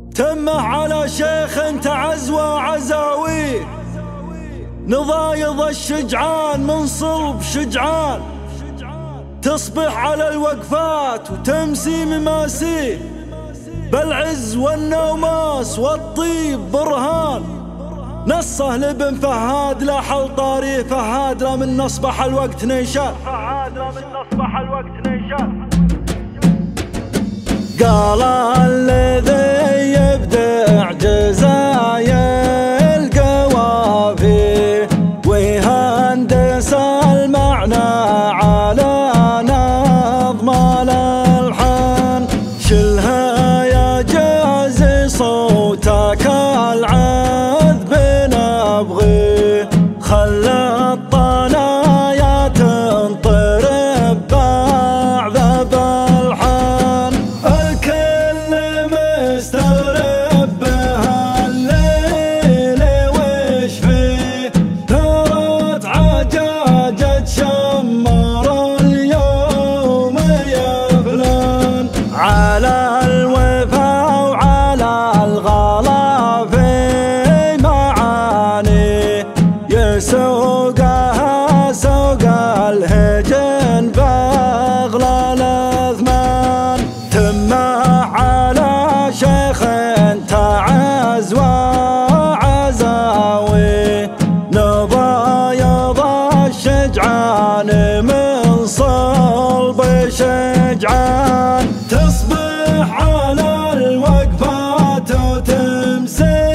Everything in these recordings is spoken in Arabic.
تمه على شيخ تعز وعزاويه، نضايض الشجعان من صلب شجعان، تصبح على الوقفات وتمسي مماسيه، بالعز والنوماس والطيب برهان. نصه لابن فهاد لحل طاريه فهاد، لا من نصبح الوقت نيشان، قال الذي يبدع جزايا القوافي ويهندس المعنى على نظم الألحان، شلها يا جازي صوتك العذب نبغيه، خلى الطنايا تنطرب بعذب الحان، الكل مستغرب بها الليل وش فيه، ثارت عجاجة شمر اليوم يا فلان، على الوفا وعلى الغلا في معاني، يسوقها سوق الهجن باغلى الاثمان، تمه على شيخ تعز وعزاوي، نضايض الشجعان من صلب شجعان، تصبح على الوقفات وتمسي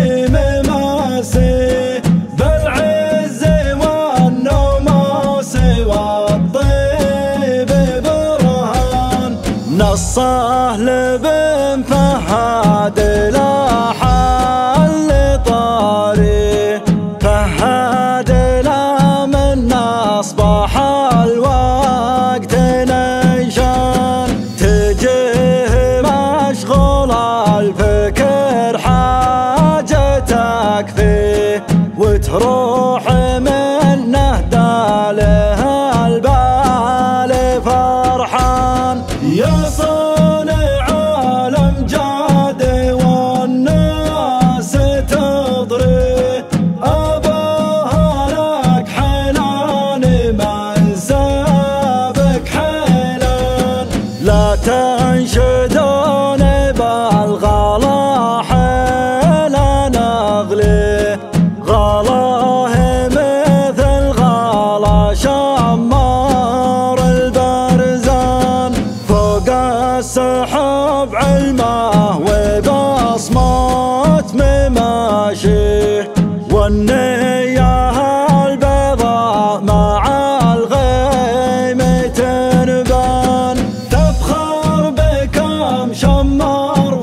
مماسي، بالعز والنوماس والطيب برهان. نصه لابن فهاد لا حل طاريه، فهاد لا من أصبح الوقت نيشان، تجيه مشغول الفكر حاجتك فيه، وتروح منه داله البال فرحان، يا صانع الأمجاد والناس تضريه، أباها لك حنان من سابك حنان، لا تنشدون بالغلا حيل نغليه، غلاه مثل غلا شمار البرزان، فوق السحاب علمه وبصمات مماشيه، والنية البيضاء مع الغيم تنبان، تفخر بكم شمار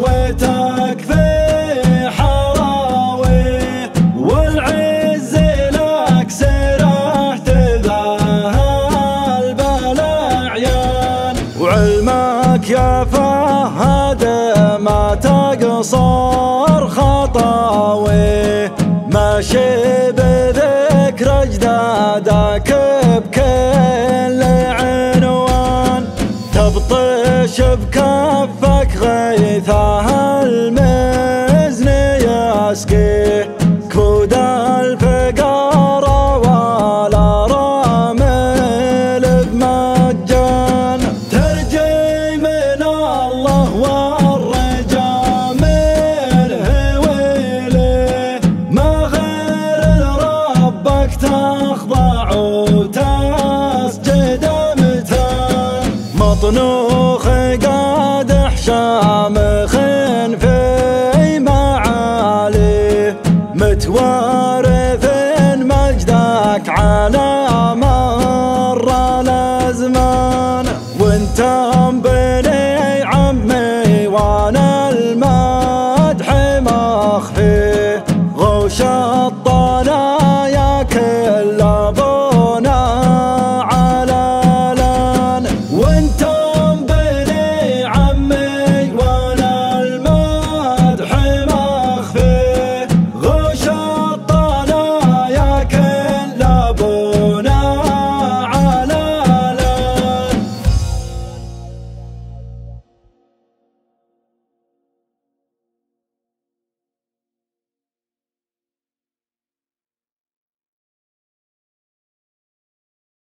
وتكفي حراوي، والعز لك سره تذهل بالأعيان، وعلمك يا فهد ما تقصر خطاوي، ماشي بذكر اجدادك بكل عنوان، تبطش بكفك غيثها المزن يسقيه، كود الفقار والارامل بمجان، ترجي من الله والرجا منه ويليه، ما غير لربك تخضع وتسجد متان، مطنوخ قادح شامخ في معاليه، متوارث مجدك على مر الازمان، وانت